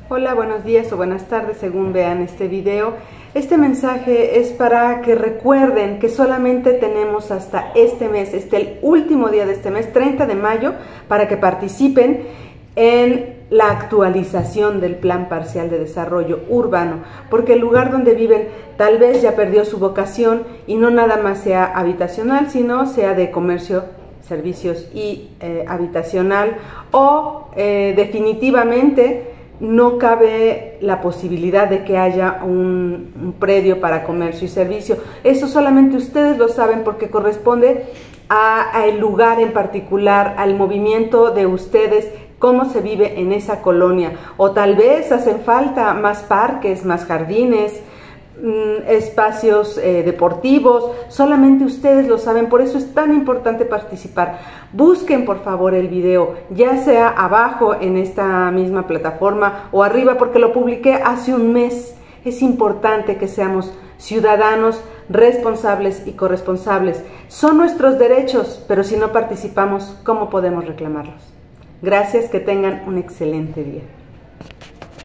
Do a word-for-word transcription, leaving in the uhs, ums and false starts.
Hola, buenos días o buenas tardes según vean este video. Este mensaje es para que recuerden que solamente tenemos hasta este mes, este el último día de este mes, treinta de mayo, para que participen en la actualización del Plan Parcial de Desarrollo Urbano, porque el lugar donde viven tal vez ya perdió su vocación y no nada más sea habitacional, sino sea de comercio, servicios y eh, habitacional, o eh, definitivamente no cabe la posibilidad de que haya un, un predio para comercio y servicio. Eso solamente ustedes lo saben porque corresponde al lugar en particular, al movimiento de ustedes, cómo se vive en esa colonia. O tal vez hacen falta más parques, más jardines, espacios eh, deportivos, solamente ustedes lo saben, por eso es tan importante participar. Busquen por favor el video, ya sea abajo en esta misma plataforma o arriba, porque lo publiqué hace un mes. Es importante que seamos ciudadanos responsables y corresponsables. Son nuestros derechos, pero si no participamos, ¿cómo podemos reclamarlos? Gracias, que tengan un excelente día.